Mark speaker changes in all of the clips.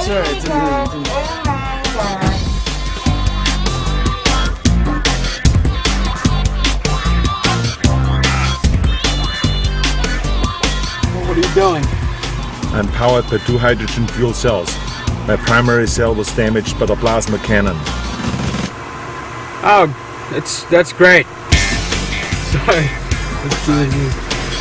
Speaker 1: It's alright, it's amazing. What are you doing?
Speaker 2: I'm powered by 2 hydrogen fuel cells. My primary cell was damaged by the plasma cannon.
Speaker 1: Oh, that's great. Sorry. Let's do this.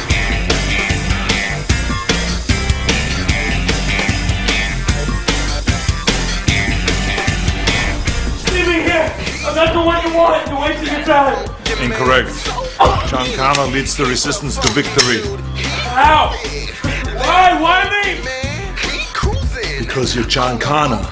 Speaker 3: I'm not the one you want! You're wasting your time!
Speaker 2: Incorrect. John Connor leads the resistance to victory.
Speaker 3: Ow! Why? Why me?
Speaker 2: Because you're John Connor.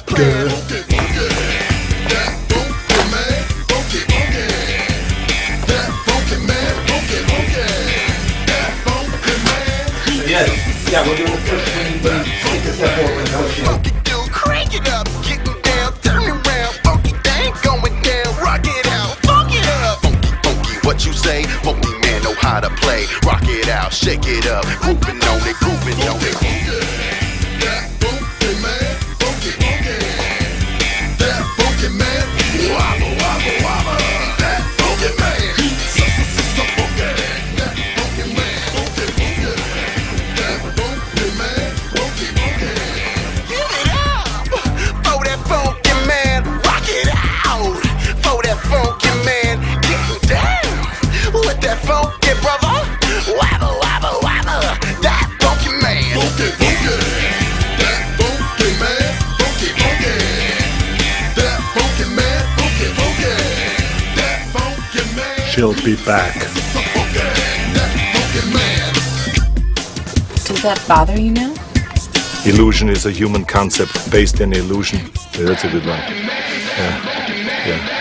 Speaker 4: Yeah, we're doing the push when you take a step forward. Funky dude, crank it up, getting down, turn around, funky thing going down, rock it out, funk it up. Funky, funky, what you say? Funky man know how to play. Rock it out, shake it up, grooving on it, grooving on it. That funky man, funky, funky. That funky man, wobble, wobble, wobble. That funky man.
Speaker 2: She'll be back.
Speaker 5: Does that bother you now?
Speaker 2: Illusion is a human concept based in illusion. Yeah, that's a good one. Yeah.